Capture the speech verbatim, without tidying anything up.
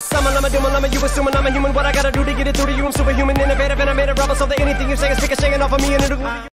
Summer, I'm a doom, I'm a you assuming I'm a human. What I gotta do to get it through to you? I'm superhuman, innovative, and I made a rubber so that anything you say is ricocheting off of me and it'll